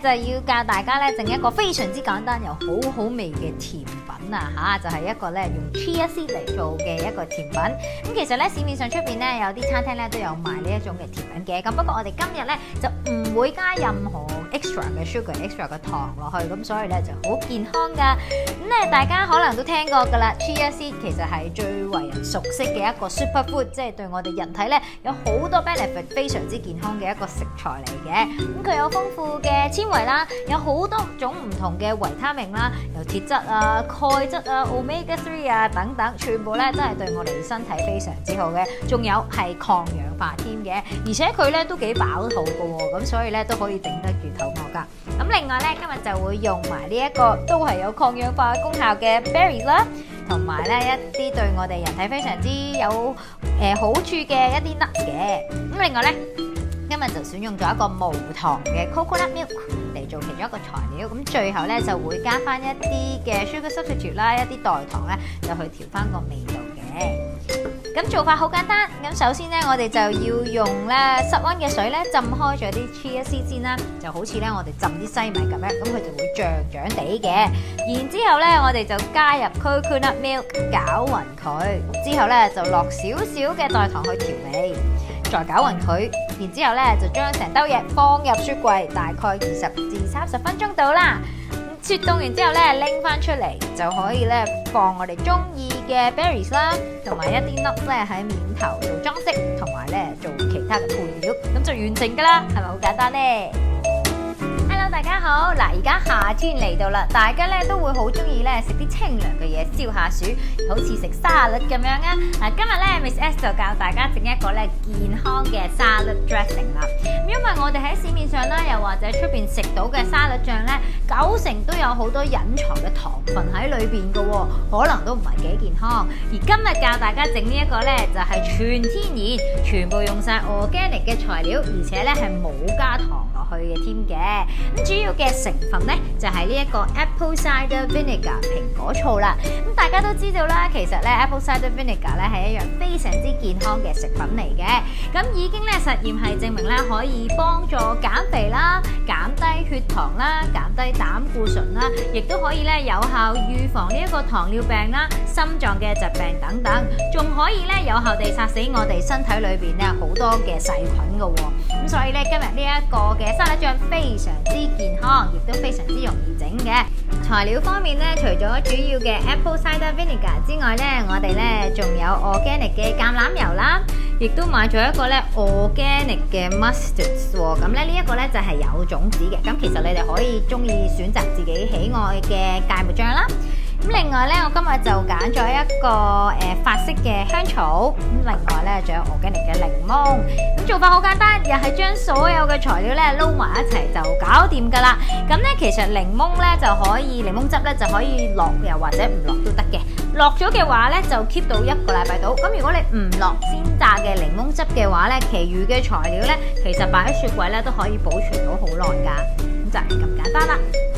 就要教大家咧整一個非常之簡單又好好味嘅甜品啊嚇，就係一個咧用 chia seed 嚟做嘅一個甜品。咁其實咧市面上出邊咧有啲餐廳咧都有賣呢一種嘅甜品嘅，咁不過我哋今日咧就唔會加任何 extra 嘅 sugar、extra 嘅糖落去，咁所以咧就好健康噶。咁咧大家可能都聽過噶啦 ，chia seed 其實係最為人熟悉嘅一個 superfood， 即係對我哋人體咧有好多 benefit， 非常之健康嘅一個食材嚟嘅。咁佢有豐富嘅纖維啦，有好多種唔同嘅維他命啦，有鐵質啊、鈣質啊、omega 3啊等等，全部咧都係對我哋身體非常之好嘅。仲有係抗氧化添嘅，而且佢咧都幾飽肚嘅喎，咁所以咧都可以頂得住肚餓噶。咁另外咧，今日就會用埋呢一個都係有抗氧化功效嘅 berries 啦，同埋咧一啲對我哋人體非常之有好處嘅一啲 nuts 嘅。咁另外咧，今日就選用咗一個無糖嘅 coconut milk 嚟做其中一個材料。咁最後咧就會加翻一啲嘅 sugar substitute 啦，一啲代糖咧就去調翻個味道嘅。咁做法好簡單，咁首先咧我哋就要用咧室溫嘅水咧浸開咗啲 chia seed 先啦，就好似咧我哋浸啲西米咁樣，咁佢就會脹地嘅。然之後咧我哋就加入 coconut milk 攪勻佢，之後咧就落少少嘅代糖去調味，再攪勻佢，然之後咧就將成兜嘢放入雪櫃，大概20至30分鐘到啦。雪凍完之後咧，拎翻出嚟就可以咧放我哋中意嘅 berries 啦，同埋一啲 nuts 咧喺面頭做裝飾，同埋咧做其他嘅配料，咁就完成噶啦，係咪好簡單呢？Hello， 大家好！嗱，而家夏天嚟到啦，大家咧都會好中意咧食啲清涼嘅嘢，消下暑，好似食沙律咁樣啊！嗱，今日咧 Miss S 就教大家整一個咧健康嘅沙律 dressing 啦。因為我哋喺市面上啦，又或者出邊食到嘅沙律醬咧，90%都有好多隱藏嘅糖分喺裏邊嘅喎，可能都唔係幾健康。而今日教大家整呢一個咧，就係全天然，全部用晒 organic 嘅材料，而且咧係冇加糖落去嘅添嘅。咁主要嘅成分咧就係呢一個 apple cider vinegar 蘋果醋啦。咁大家都知道啦，其實咧 apple cider vinegar 咧係一樣非常之健康嘅食品嚟嘅。咁已經咧實驗係證明咧可以幫助減肥啦、減低血糖啦、減低膽固醇啦，亦都可以咧有效預防呢一個糖尿病啦、心臟嘅疾病等等，仲可以咧有效地殺死我哋身體裏邊咧好多嘅細菌噶。咁所以咧今日呢一個嘅沙律醬非常之健康，亦都非常之容易整嘅。材料方面咧，除咗主要嘅 apple cider vinegar 之外咧，我哋咧仲有 organic 嘅橄欖油啦，亦都買咗一個咧 organic 嘅 mustard 喎。咁咧呢一個咧就係有種子嘅。咁其實你哋可以中意選擇自己喜愛嘅芥末醬啦。咁另外咧，我今日就揀咗一個法式嘅香草，咁另外咧仲有 organic 嘅檸檬。咁做法好簡單，又係將所有嘅材料咧撈埋一齊就搞掂噶啦。咁咧其實檸檬咧就可以，檸檬汁咧就可以落又或者唔落都得嘅。落咗嘅話咧就 keep 到1個禮拜到。咁如果你唔落鮮榨嘅檸檬汁嘅話咧，其餘嘅材料咧其實擺喺雪櫃咧都可以保存到好耐噶。咁就係咁簡單啦。